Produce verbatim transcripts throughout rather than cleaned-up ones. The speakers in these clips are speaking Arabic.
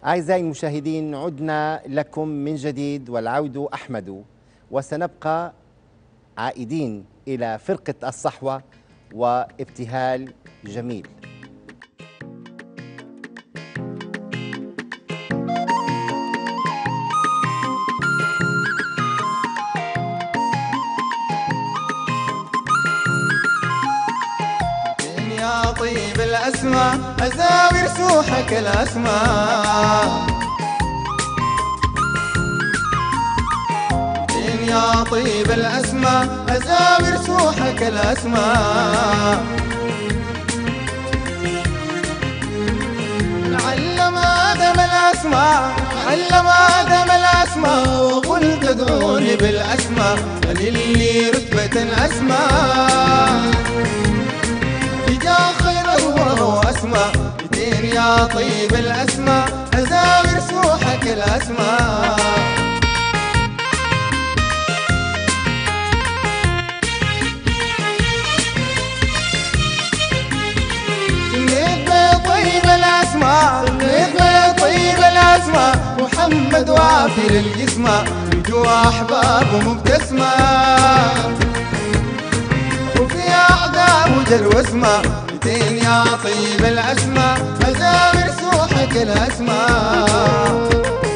أعزائي المشاهدين، عدنا لكم من جديد والعود أحمد، وسنبقى عائدين إلى فرقة الصحوة وابتهال جميل. يا طيب الأسماء أزاور سوحك الأسماء، يا طيب الأسماء أزاور سوحك الأسماء. علم آدم الأسماء علم آدم الأسماء، وقل تدعوني بالأسماء للي رتبة أسماء. يا خير الورى وأسماء متين يا طيب الأسماء أزاور سوحك الأسماء. سميت بطيب الأسماء سميت بطيب الأسماء، محمد وافر الجسماء بجوا أحباب مبتسمة، وفي أعداء وجل واسماء متين يا طيب الأسماء أزاور سوحك الأسماء.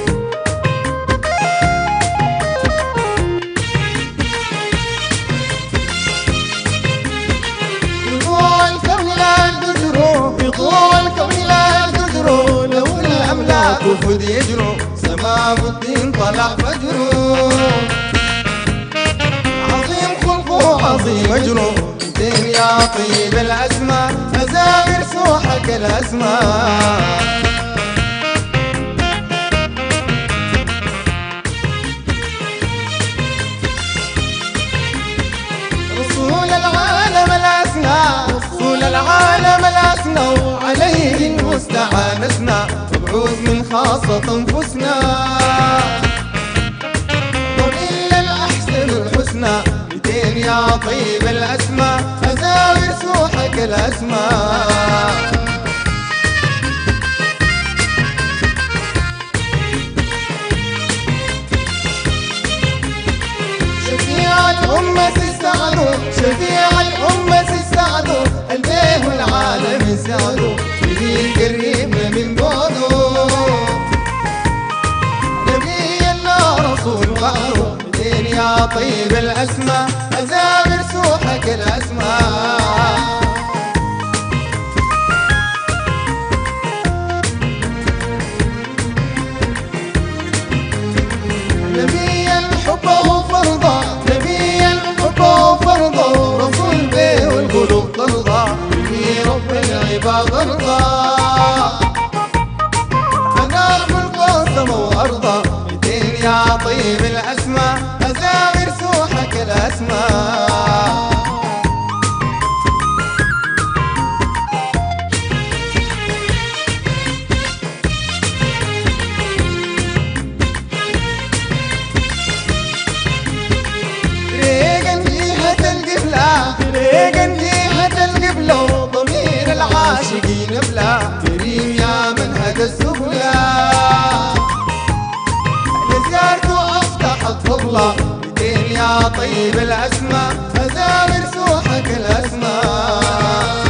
في ضوء الكون لا تجروا في ضوء الكون لا تجروا، لو الأملاك وفد يجروا سماء الدين طلع فجروا. عظيم خلقه عظيم أجره متين يا طيب الأسماء أزاور سوحك الأسماء. رسول العالم الأسنى رسول العالم الأسنى، وعليه المستعان أسنى، مبعوث من خاصة أنفسنا، ضمير الأحسن الحسنى متين يا طيب الأسماء أزاور سوحك الأسماء. شفيع الأمة السعد شفيع الأمة السعد، البيه والعالم السعد به القريب من بعده، نبي الله رسول بعده متين يا طيب الأسماء أزاور سوحك الأسماء. نبيا حبه فرضا نبيا حبه فرضا، رسول به والقلوب ترضى به رب العباد ارضى. أنا خلق السما وأرضى متين يا طيب الأسماء أزاور سوحك الأسماء. ريقن جهة القبلة ريقن جهة القبلة، ضمير العاشقين بلا كريم يا منهج السبلى، لزيارته أفتحت فضلة متين يا طيب الأسماء أزاور سوحك الأسماء.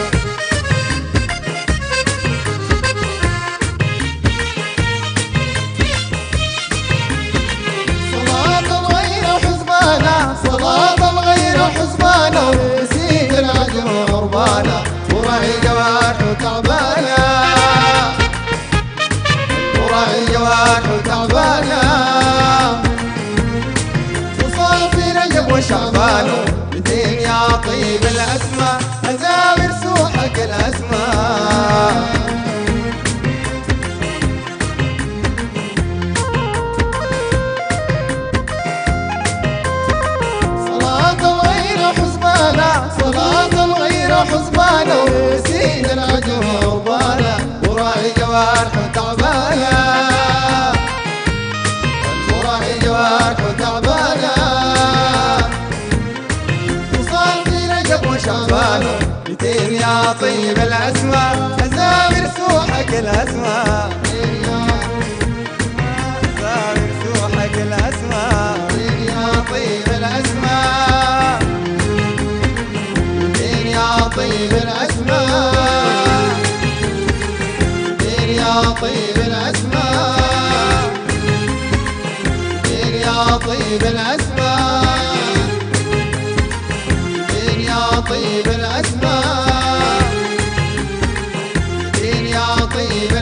صلاة غير حسبانا صلاة غير حسبانا، نسيت العجم وغربانا وراعي جوارح وتعبانا، وراعي جوارح وتعبانا. وصار في رجب وشعبان متين يا طيب الأسماء أزاور سوحك الأسماء. صلاة غير حسبانا صلاة غير حسبانا، نسيت العجم وغربانا وراعي جوارح وتعبانا، وراعي جوارح وتعبانا. وصار في رجب وشعبان متين يا طيب الأسماء أزاور سوحك الأسماء. طيب الأسماء دين يا طيب الأسماء دين يا طيب الأسماء دين يا طيب الأسماء دين يا طيب